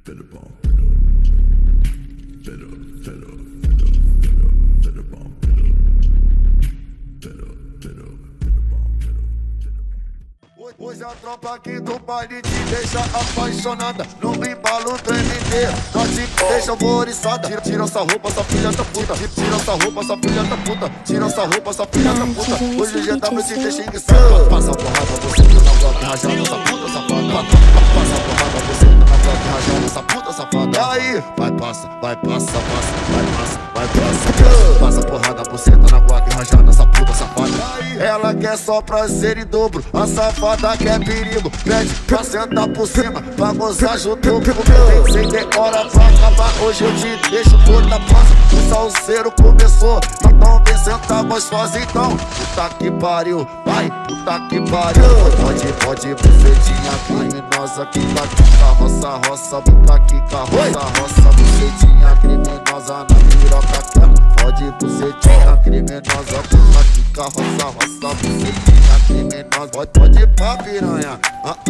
Hoje a tropa aqui do baile te deixa apaixonada. No embalo do MD, nós te deixa alvoriçada. Tira essa roupa, essa filha da puta. Tira essa roupa, essa filha da puta. Tira essa roupa, essa filha da puta. Hoje o GW te deixa enguiçada. Passa a porrada, você tá na bloco rajando essa puta safada. Passa a porrada, você tá na bloco rajando essa puta safada. E aí? Vai passa, vai passa, passa, vai passa, vai passa. Passa a porrada, você tá na bloco rajando essa puta safada. Ela quer só prazer em dobro, a safada quer perigo. Pede pra sentar por cima, pra gozar junto comigo. Sem decora pra acabar, hoje eu te deixo toda passa. O salseiro começou, então vem sentar gostosa então. Puta que pariu, vai, puta que pariu. Pode, bucetinha criminosa que tá aqui carroça, roça. Puta que carroça, roça, bucetinha criminosa na piroca quebra. Pode, bucetinha criminosa, puta que carroça, roça, bucetinha criminosa. Pode ir pra piranha.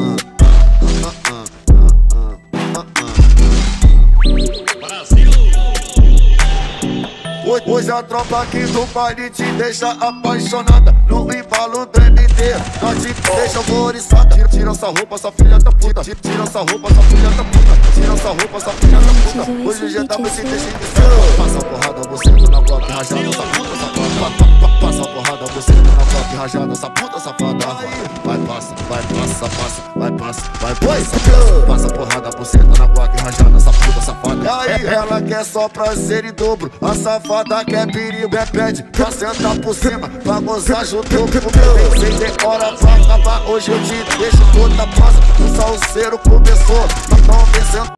Hoje a tropa aqui do baile te deixa apaixonada. No embalo do MD, nós te deixa alvoriçada. Tira essa roupa, essa filha da puta. Tira essa roupa, essa filha da puta. Tira essa roupa, essa filha da puta. Hoje o GW te deixa enguiçada. Passa a porrada, você tá na bloco rajada, essa puta safada. Passa a porrada, você tá na bloco rajada, essa puta safada. Vai passa, vai passa, passa, vai passa, vai passa. Passa a porrada, você tá na bloco rajada, essa puta safada. Ela quer só prazer em dobro, a safada quer perigo. Pede pra sentar por cima, pra gozar junto comigo. Sem decora pra acabar, hoje eu te deixo toda passa. O salseiro começou.